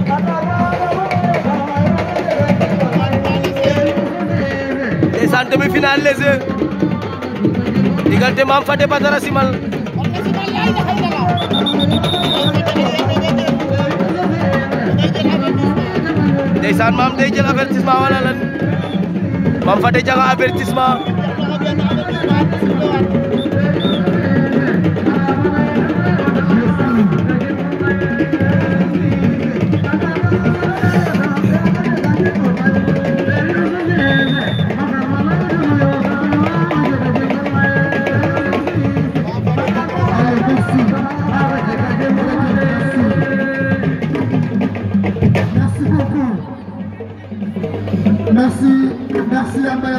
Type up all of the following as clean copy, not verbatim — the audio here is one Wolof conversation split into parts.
ndeysaan demi-finale léger diggante Mame Fadé Batara Simal ndeysaan Mame day jël avertissement wala lan Mame Fadé jaga avertissement Merci à Mme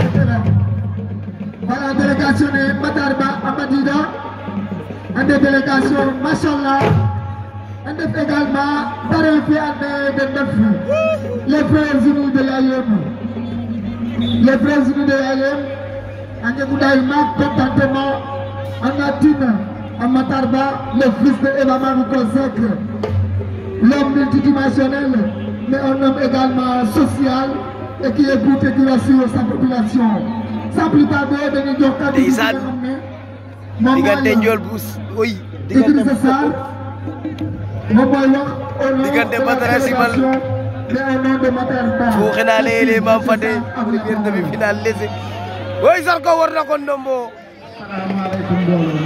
la délégation de Matarba Amadida, et des délégations, Machallah, et également Tarifi de Nefu, les frères unis de l'AIM. Les frères unis de l'AIM, en Yégoutaïma, contentement, en Atine, en Matarba, le fils de Eva Marie Consacre, l'homme multidimensionnel, mais un homme également social. Et qui écoute et qui rassure sa population. Sans plus tarder, dañuy jox kàddu gi nga xam ne moom diggante Ndiol Bous oui Idrissa Sarr moom mooy wax au nom diggante Batara Simal mais au nom de Matarba fooxe naa léeg-léeg Mame Fadé première demi-finale léger woy Zarko war na ko ndombo salaamaaleykum mbooloo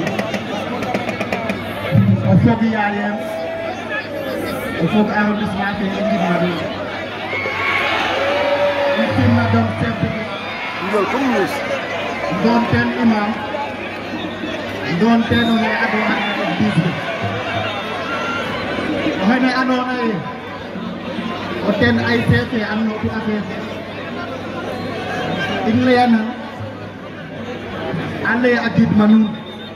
o fog yaayem o fog arrondissement fe i ngidma na doon chef de doon ten imam doon ten one ado hande bisbe o hene andona ye o ten ay fefe anno tu affaire in leyana a leye a gidma nuun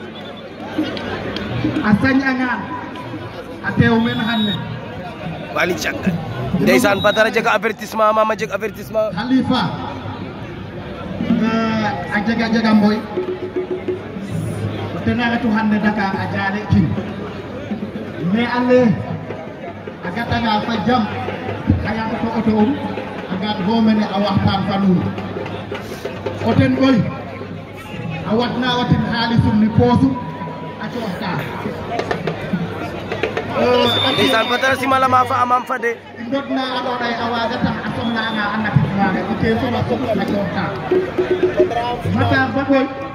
a sañ'anga a teew men xane wali caggal ndeysaan Batara jeg avertissement Mama jeg avertissement Khalifa a jega mboy te nagatu hande Dakar a jaare kin mais ale a gatanga fa jam a yaga to auto a gat bo mene a waxtaan fa nuun o ten boy a watna watin xaalisum ni poosum a cooxta ndeysaan Batara Simal ma fa Mame Fadé ndotna andona ye a waaga tax a somna anga a natit maaga o te soma fop na cooxta Matar ba boy